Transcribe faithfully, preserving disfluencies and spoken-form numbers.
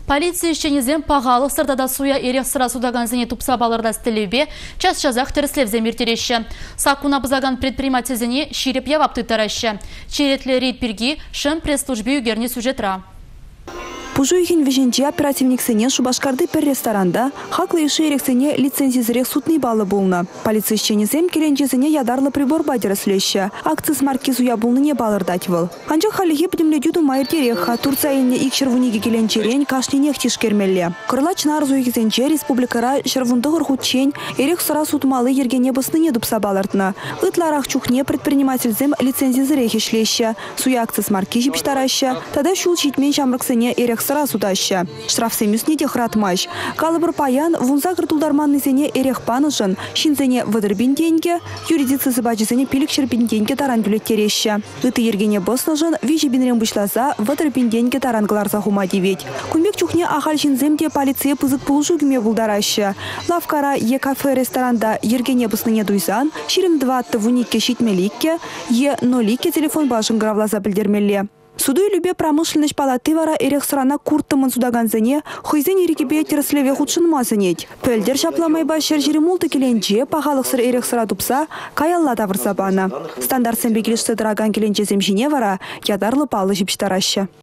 Полиция ішченезен пағалық сырдада суя ерек sıra судаган зене тупса балырда стелебе час жазақ тіріслевзе мертереші. Сакуна бызаган предпринимательзене ширеп явапты тараща. Черетлі рейд перги шым пресс-службе үгерне сюжетра. Пужуйхин веженче оперативник сене Шубашкарды пер ресторанда хаклы иши эрексене лицензизирек сутный баллы болна. Полиция ишченезем келенчезене ядарлы прибор бадера слеща. Акциз марки зуя болны не балырдать был. Анчах халихи пдемледюду майыр тереха Турция инне ик шервуниги келенчерень кашненех тишкермелле. Кырлач нарзуйхизенче республикара шервундығыр худчень эрек сыра сутмалы ергене бысныне дупса балыртна. Ытларах чухне предпринимательзем лицензизирек ишлеща. Суя акциз марки жипштараща. Тада шул читмен шамрыксене эрек сыра судаща. Штрафсемюсне техратмаш. Калыбыр паян вунза кыртулдарманны зене эрех панышын, шинзене выдырбин деньги, юридицы зыбачызене пиликшербин деньги таран бюлеттереща. Ыты ергене боснажын, вижи бинрем бышлаза, выдырбин деньги тарангларза хума девет. Кумбек чухне ахаль шинземде полиция пызык пулжу гюме булдараща. Лавкара е кафе ресторанда ергене бысныне дуйзан, ширим дватты вуникке щитмеликке, е ноликке телефон башын гравлаза білдермелле. Суду любе промышленность палаты вара эрех срана курттымын судаганзене, хойзен ерекебе тереслеве худшынмазынет. Пөлдер шапламай башер жеремулты келенче, пахалық сыр эрех сыра тупса, каялла тавырса бана. Стандарт сэмбе келешті дыраган келенче земжине вара, ядарлы палы жіпштараща.